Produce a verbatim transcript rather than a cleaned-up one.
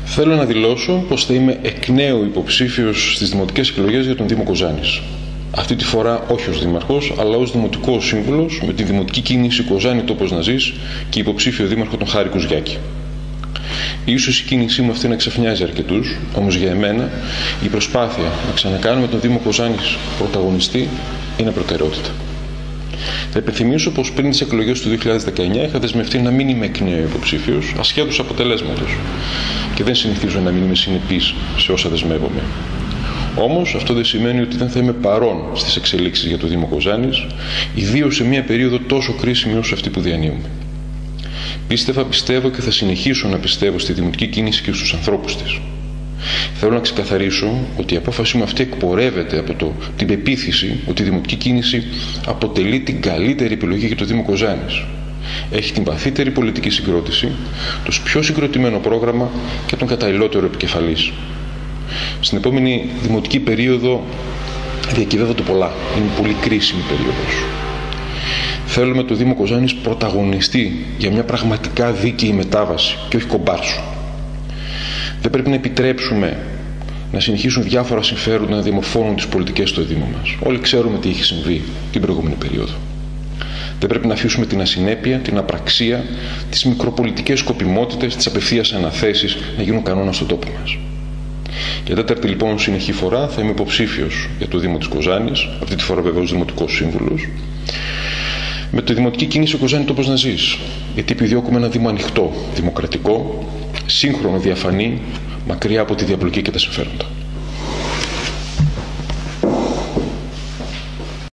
Θέλω να δηλώσω πως θα είμαι εκ νέου υποψήφιος στις δημοτικές εκλογές για τον Δήμο Κοζάνης. Αυτή τη φορά όχι ως δήμαρχος, αλλά ως δημοτικός σύμβουλος με τη δημοτική κίνηση Κοζάνη Τόπος να Ζεις και υποψήφιο δήμαρχο τον Χάρη Κουζιάκη. Ίσως η κίνησή μου αυτή να ξαφνιάζει αρκετούς, όμως για εμένα η προσπάθεια να ξανακάνουμε τον Δήμο Κοζάνης πρωταγωνιστή είναι προτεραιότητα. Θα υπενθυμίσω πως πριν τις εκλογές του δύο χιλιάδες δεκαεννιά είχα δεσμευτεί να μην είμαι εκ νέου υποψήφιος, ασχέτως αποτελέσματος, και δεν συνηθίζω να μην είμαι συνεπής σε όσα δεσμεύομαι. Όμως αυτό δεν σημαίνει ότι δεν θα είμαι παρόν στις εξελίξεις για το Δήμο Κοζάνης, ιδίως σε μια περίοδο τόσο κρίσιμη όσο αυτή που διανύουμε. Πίστευα, πιστεύω και θα συνεχίσω να πιστεύω στη δημοτική κίνηση και στους ανθρώπους της. Θέλω να ξεκαθαρίσω ότι η απόφαση μου αυτή εκπορεύεται από το, την πεποίθηση ότι η δημοτική κίνηση αποτελεί την καλύτερη επιλογή για το Δήμο Κοζάνης. Έχει την βαθύτερη πολιτική συγκρότηση, το πιο συγκροτημένο πρόγραμμα και τον καταλληλότερο επικεφαλής. Στην επόμενη δημοτική περίοδο διακυβεύονται πολλά. Είναι πολύ κρίσιμη περίοδος. Θέλουμε το Δήμο Κοζάνης πρωταγωνιστή για μια πραγματικά δίκαιη μετάβαση και όχι κομπάρσου. Δεν πρέπει να επιτρέψουμε να συνεχίσουν διάφορα συμφέροντα να διαμορφώνουν τις πολιτικές στο Δήμο μας. Όλοι ξέρουμε τι έχει συμβεί την προηγούμενη περίοδο. Δεν πρέπει να αφήσουμε την ασυνέπεια, την απραξία, τις μικροπολιτικές σκοπιμότητες, τις απευθείας αναθέσεις να γίνουν κανόνα στον τόπο μας. Για τέταρτη λοιπόν συνεχή φορά θα είμαι υποψήφιος για το Δήμο της Κοζάνης, αυτή τη φορά βεβαίως δημοτικός σύμβουλος, με τη δημοτική κίνηση Κοζάνη Τόπος να Ζεις, γιατί επιδιώκουμε ένα Δήμο ανοιχτό, δημοκρατικό, σύγχρονο, διαφανή, μακριά από τη διαπλοκή και τα συμφέροντα.